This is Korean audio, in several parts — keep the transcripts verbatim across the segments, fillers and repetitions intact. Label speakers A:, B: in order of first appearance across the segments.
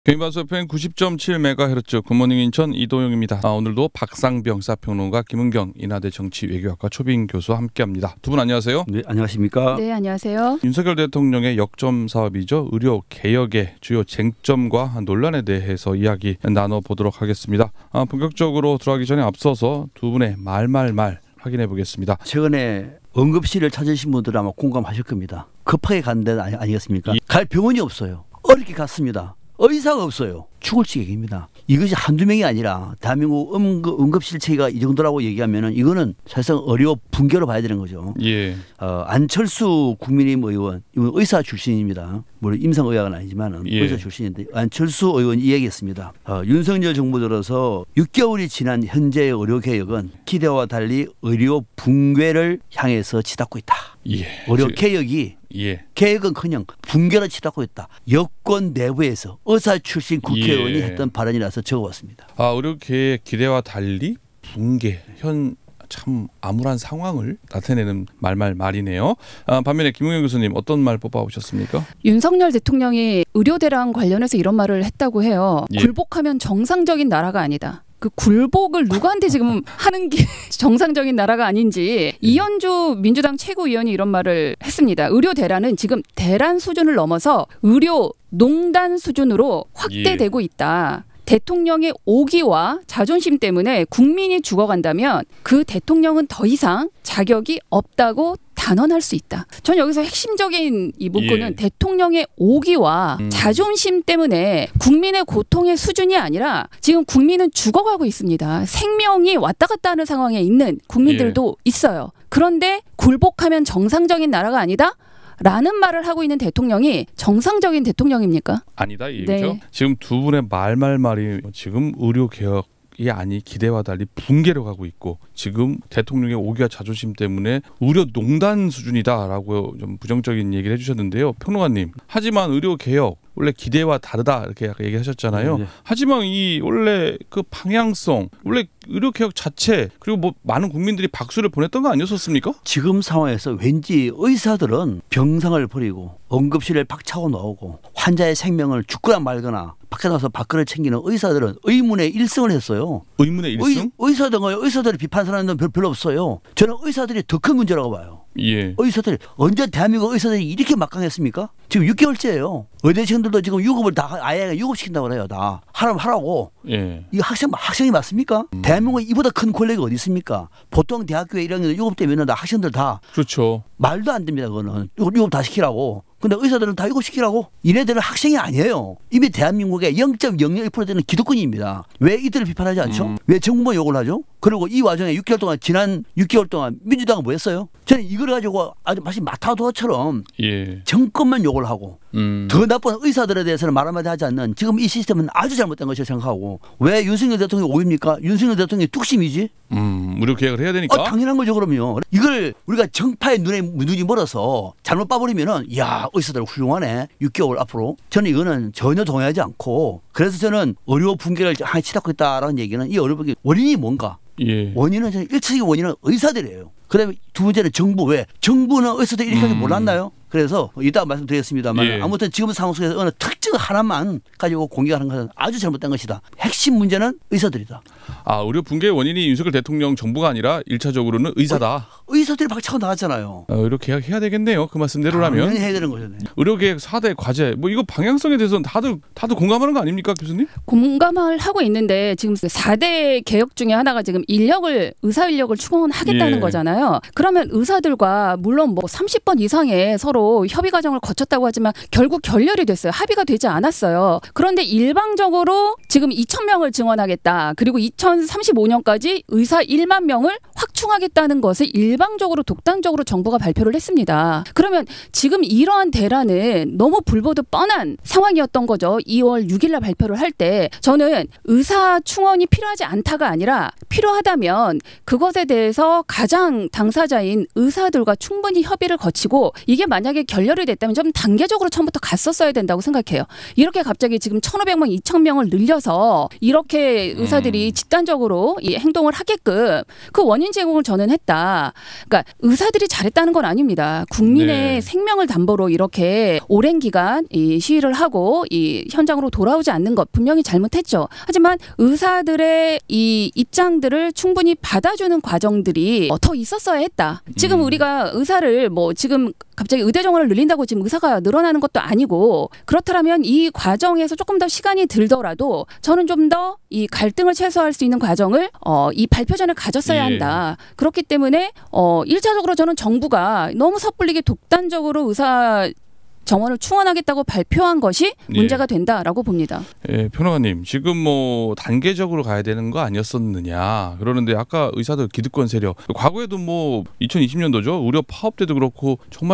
A: 개인방송 에프엠 구십 점 칠 메가헤르츠 굿모닝 인천 이도영입니다. 아, 오늘도 박상병 사평론가 김은경 인하대 정치외교학과 초빙 교수와 함께합니다. 두 분 안녕하세요.
B: 네, 안녕하십니까.
C: 네, 안녕하세요.
A: 윤석열 대통령의 역점 사업이죠. 의료 개혁의 주요 쟁점과 논란에 대해서 이야기 나눠보도록 하겠습니다. 아, 본격적으로 들어가기 전에 앞서서 두 분의 말말말 확인해 보겠습니다.
B: 최근에 응급실을 찾으신 분들은 아마 공감하실 겁니다. 급하게 간 데는 아니, 아니겠습니까? 예. 갈 병원이 없어요. 어렵게 갔습니다. 의사가 없어요. 죽을 지경입니다. 이것이 한두 명이 아니라 대한민국 응급, 응급실 체계가 이 정도라고 얘기하면은 이거는 사실상 의료 붕괴로 봐야 되는 거죠.
A: 예.
B: 어, 안철수 국민의힘 의원, 이건 의사 출신입니다. 물론 임상의학은 아니지만
A: 예.
B: 의사 출신인데 안철수 의원이 이야기했습니다. 어, 윤석열 정부 들어서 육 개월이 지난 현재의 의료 개혁은 기대와 달리 의료 붕괴를 향해서 치닫고 있다.
A: 예.
B: 의료 개혁이
A: 예.
B: 개혁은커녕 붕괴를 치닫고 있다. 여권 내부에서 의사 출신 국회의원이
A: 예.
B: 했던 발언이라서 적어봤습니다.
A: 아, 의료 개혁 기대와 달리 붕괴 현 참 암울한 상황을 나타내는 말말 말이네요. 아, 반면에 김은경 교수님 어떤 말 뽑아오셨습니까?
C: 윤석열 대통령이 의료대랑 관련해서 이런 말을 했다고 해요.
A: 예.
C: 굴복하면 정상적인 나라가 아니다. 그 굴복을 누구한테 지금 하는 게 정상적인 나라가 아닌지 이현주 민주당 최고위원이 이런 말을 했습니다. 의료 대란은 지금 대란 수준을 넘어서 의료 농단 수준으로 확대되고 있다. 대통령의 오기와 자존심 때문에 국민이 죽어간다면 그 대통령은 더 이상 자격이 없다고 단언할 수 있다. 전 여기서 핵심적인 이 문구는
A: 예.
C: 대통령의 오기와
A: 음.
C: 자존심 때문에 국민의 고통의 수준이 아니라 지금 국민은 죽어가고 있습니다. 생명이 왔다 갔다 하는 상황에 있는 국민들도 예. 있어요. 그런데 굴복하면 정상적인 나라가 아니다? 라는 말을 하고 있는 대통령이 정상적인 대통령입니까?
A: 아니다 이 얘기죠.
C: 네.
A: 지금 두 분의 말말말이 지금 의료 개혁이 아니 기대와 달리 붕괴로 가고 있고 지금 대통령의 오기와 자존심 때문에 의료 농단 수준이다라고 좀 부정적인 얘기를 해주셨는데요. 평론가님, 하지만 의료 개혁 원래 기대와 다르다 이렇게 아까 얘기하셨잖아요. 네. 하지만 이 원래 그 방향성, 원래 의료 개혁 자체 그리고 뭐 많은 국민들이 박수를 보냈던 거 아니었습니까?
B: 지금 상황에서 왠지 의사들은 병상을 버리고 응급실에 박차고 나오고 환자의 생명을 죽거나 말거나 밖에 나와서 밥그릇 챙기는 의사들은 의문의 일승을 했어요.
A: 의문의 일승?
B: 의, 의사들은 의사들을 비판하는 사람은 별로 없어요. 저는 의사들이 더 큰 문제라고 봐요.
A: 예.
B: 의사들 언제 대한민국 의사들이 이렇게 막강했습니까? 지금 육 개월째예요. 의대생들도 지금 유급을 다 아예 유급시킨다고 그래요. 다 하라면 하라고.
A: 예.
B: 이 학생 학생이 맞습니까? 음. 대한민국에 이보다 큰 권력이 어디 있습니까? 보통 대학교에 일 학년 유급되면 다 학생들 다
A: 그렇죠.
B: 말도 안 됩니다. 그거는 유급 다 시키라고. 근데 의사들은 다 유급시키라고? 이네들은 학생이 아니에요. 이미 대한민국의 영 점 영영일 퍼센트 되는 기득권입니다. 왜 이들을 비판하지 않죠? 음. 왜 정부만 욕을 하죠? 그리고 이 와중에 육 개월 동안 지난 육 개월 동안 민주당은 뭐 했어요? 저는 이걸 가지고 아주 마치 마타도어처럼
A: 예.
B: 정권만 욕을 하고
A: 음.
B: 더 나쁜 의사들에 대해서는 말 한마디 하지 않는 지금 이 시스템은 아주 잘못된 것이라고 생각하고 왜 윤석열 대통령이 오입니까? 윤석열 대통령이 뚝심이지?
A: 음, 의료 개혁을 해야 되니까.
B: 어, 당연한 거죠. 그럼요. 이걸 우리가 정파의 눈에 눈이 멀어서 잘못 봐버리면은 야 의사들 훌륭하네. 육 개월 앞으로. 저는 이거는 전혀 동의하지 않고 그래서 저는 의료 붕괴를 하나 치닫고 있다라는 얘기는 이 의료 붕괴 원인이 뭔가?
A: 예.
B: 원인은 저는 일차적인 원인은 의사들이에요. 그다음에 두 번째는 정부. 왜? 정부는 의사들이 이렇게 하지 음. 몰랐나요? 그래서 이따 말씀드리겠습니다만 예. 아무튼 지금 상황 속에서 어느 특정 하나만 가지고 공격하는 것은 아주 잘못된 것이다. 핵심 문제는 의사들이다.
A: 아, 의료 붕괴의 원인이 윤석열 대통령 정부가 아니라 일차적으로는 의사다.
B: 의, 의사들이 박차고 나왔잖아요.
A: 어, 의료 개혁 해야 되겠네요. 그 말씀대로라면.
B: 당연히 해야 되는 거죠.
A: 의료 개혁 사 대 과제. 뭐 이거 방향성에 대해서는 다들 다들 공감하는 거 아닙니까, 교수님?
C: 공감을 하고 있는데 지금 사 대 개혁 중에 하나가 지금 인력을 의사 인력을 충원하겠다는
A: 예.
C: 거잖아요. 그러면 의사들과 물론 뭐 삼십 번 이상의 서로 협의 과정을 거쳤다고 하지만 결국 결렬이 됐어요. 합의가 되지 않았어요. 그런데 일방적으로 지금 이천 명을 증원하겠다. 그리고 이천삼십오 년까지 의사 일만 명을 확충하겠다는 것을 일방적으로 독단적으로 정부가 발표를 했습니다. 그러면 지금 이러한 대란은 너무 불보듯 뻔한 상황이었던 거죠. 이월 육일 날 발표를 할 때 저는 의사 충원이 필요하지 않다가 아니라 필요하다면 그것에 대해서 가장 당사자인 의사들과 충분히 협의를 거치고 이게 만약에 만약에 결렬이 됐다면 좀 단계적으로 처음부터 갔었어야 된다고 생각해요. 이렇게 갑자기 지금 천오백 명, 이천 명을 늘려서 이렇게 의사들이
A: 음.
C: 집단적으로 이 행동을 하게끔 그 원인 제공을 저는 했다. 그러니까 의사들이 잘했다는 건 아닙니다. 국민의
A: 네.
C: 생명을 담보로 이렇게 오랜 기간 이 시위를 하고 이 현장으로 돌아오지 않는 것 분명히 잘못했죠. 하지만 의사들의 이 입장들을 충분히 받아주는 과정들이 더 있었어야 했다. 지금
A: 음.
C: 우리가 의사를 뭐 지금 갑자기 의대 정원을 늘린다고 지금 의사가 늘어나는 것도 아니고 그렇다면 이 과정에서 조금 더 시간이 들더라도 저는 좀 더 이 갈등을 최소화할 수 있는 과정을 어, 이 발표전에 가졌어야
A: 예.
C: 한다. 그렇기 때문에 어, 일차적으로 저는 정부가 너무 섣불리게 독단적으로 의사 정원을 충원하겠다고 발표한 것이 문제가 된다라고 봅니다.
A: 예, 평론가님 지금 뭐 단계적으로 가야 되는 거 아니었었느냐 그러는데 아까 의사들 기득권 세력 과거에도 뭐 이천이십 년도죠 의료 파업 때도 그렇고 정말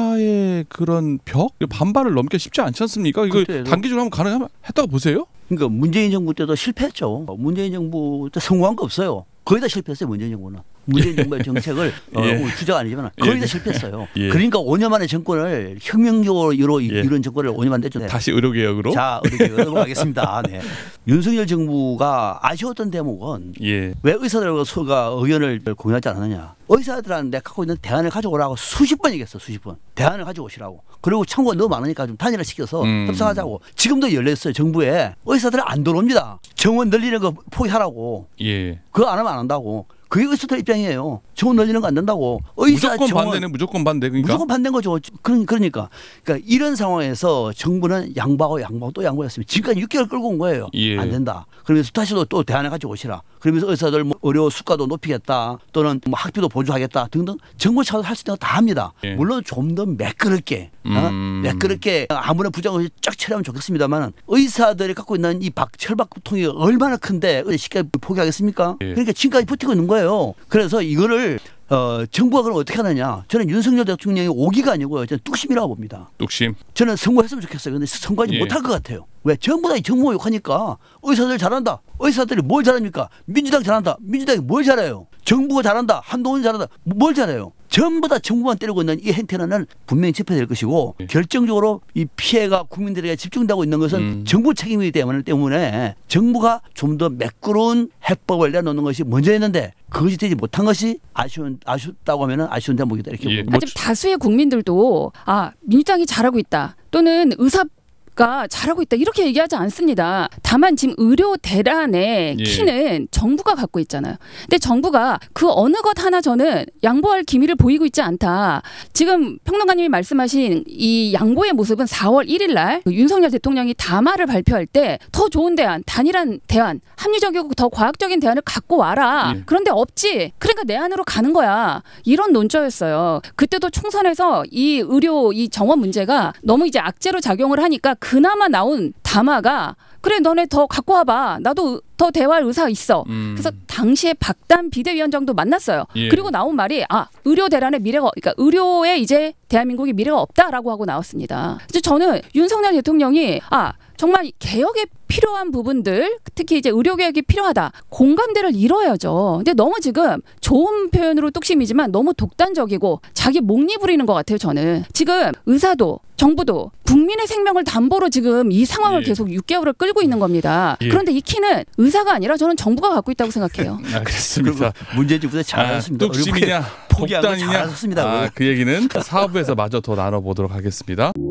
A: 의사의 그런 벽 반발을 넘기 쉽지 않지 않습니까? 이거
B: 그때도.
A: 단계적으로 하면 가능했다고 보세요?
B: 그러니까 문재인 정부 때도 실패했죠. 문재인 정부 때 성공한 거 없어요. 거의 다 실패했어요. 문재인 정부는. 문재인 정부의 정책을 어,
A: 예.
B: 주자가 아니지만 거의
A: 예.
B: 다 실패했어요.
A: 예.
B: 그러니까 오 년 만에 정권을 혁명적으로 이뤄
A: 예.
B: 이룬 정권을 오 년 만에 냈죠.
A: 다시 의료개혁으로?
B: 자, 의료개혁 넘어가겠습니다. 네. 윤석열 정부가 아쉬웠던 대목은
A: 예.
B: 왜 의사들과 소가 의견을 공유하지 않았느냐. 의사들한테 갖고 있는 대안을 가져오라고 수십 번 얘기했어. 수십 번. 대안을 가져오시라고. 그리고 청구가 너무 많으니까 좀 단일화 시켜서
A: 음.
B: 협상하자고. 지금도 열렸어요. 정부에. 의사들은 안 들어옵니다. 정원 늘리는 거 포기하라고.
A: 예.
B: 그거 안 하면 안 한다고. 그게 의사들 입장이에요. 정원 늘리는 거 안 된다고. 의사
A: 무조건
B: 정원,
A: 반대는 무조건 반대 그러니까.
B: 무조건 반대인 거죠. 그러- 그러니까. 그러니까 이런 상황에서 정부는 양보하고 양보하고 또 양보했으면 지금까지 육 개월 끌고 온 거예요.
A: 예.
B: 안 된다. 그러면서 다시 또, 또 대안을 가지고 오시라. 그러면서 의사들 뭐 의료 수가도 높이겠다. 또는 뭐 학비도 보조하겠다 등등 정부 차원에서 할 수 있는 거 다 합니다.
A: 예.
B: 물론 좀 더 매끄럽게 어?
A: 음.
B: 매끄럽게 아무런 부정 없이 쫙 처리하면 좋겠습니다만 의사들이 갖고 있는 이 박, 철박통이 얼마나 큰데 쉽게 포기하겠습니까?
A: 예.
B: 그러니까 지금까지 버티고 있는 거예요. 그래서 이거를 어, 정부가 그럼 어떻게 하느냐. 저는 윤석열 대통령이 오기가 아니고요. 저는 뚝심이라고 봅니다.
A: 뚝심.
B: 저는 선거했으면 좋겠어요. 근데 선거하지
A: 예.
B: 못할 것 같아요. 왜? 전부 다 정부 욕하니까 의사들 잘한다. 의사들이 뭘 잘합니까? 민주당 잘한다. 민주당이 뭘 잘해요? 정부가 잘한다. 한동훈이 잘한다. 뭘 잘해요? 전부 다 정부만 때리고 있는 이 행태는 분명히 집회될 것이고
A: 예.
B: 결정적으로 이 피해가 국민들에게 집중되고 있는 것은
A: 음.
B: 정부 책임이기 때문에, 때문에 정부가 좀 더 매끄러운 해법을 내놓는 것이 먼저였는데 그것이 되지 못한 것이 아쉬운, 아쉽다고 하면 아쉬운 대목이다 이렇게
A: 예.
B: 봅니다.
A: 뭐
C: 하지만 다수의 국민들도 아 민주당이 잘하고 있다 또는 의사 가 잘하고 있다 이렇게 얘기하지 않습니다. 다만 지금 의료 대란의
A: 예.
C: 키는 정부가 갖고 있잖아요. 근데 정부가 그 어느 것 하나 저는 양보할 기미를 보이고 있지 않다. 지금 평론가님이 말씀하신 이 양보의 모습은 사월 일일 날 그 윤석열 대통령이 담화를 발표할 때 더 좋은 대안, 단일한 대안, 합리적이고 더 과학적인 대안을 갖고 와라.
A: 예.
C: 그런데 없지. 그러니까 내 안으로 가는 거야. 이런 논조였어요. 그때도 총선에서 이 의료 이 정원 문제가 너무 이제 악재로 작용을 하니까 그나마 나온 담화가 그래 너네 더 갖고 와봐. 나도 더 대화할 의사 있어.
A: 음.
C: 그래서 당시에 박단 비대위원장도 만났어요.
A: 예.
C: 그리고 나온 말이 아 의료 대란의 미래가 그러니까 의료에 이제 대한민국이 미래가 없다라고 하고 나왔습니다. 그래서 저는 윤석열 대통령이 아 정말 개혁에 필요한 부분들 특히 이제 의료 개혁이 필요하다 공감대를 이뤄야죠. 근데 너무 지금 좋은 표현으로 뚝심이지만 너무 독단적이고 자기 목리 부리는 것 같아요. 저는 지금 의사도 정부도 국민의 생명을 담보로 지금 이 상황을
A: 예.
C: 계속 육 개월을 끌고 있는 겁니다.
A: 예.
C: 그런데 이 키는 의사가 아니라 저는 정부가 갖고 있다고 생각해요.
A: 알겠습니다.
B: 문재인 정부에서 잘하셨습니다.
A: 아, 뚝심이냐
B: 포기하고
A: 독단이냐
B: 잘하셨습니다.
A: 아, 그 얘기는 사부에서 마저 더 나눠보도록 하겠습니다.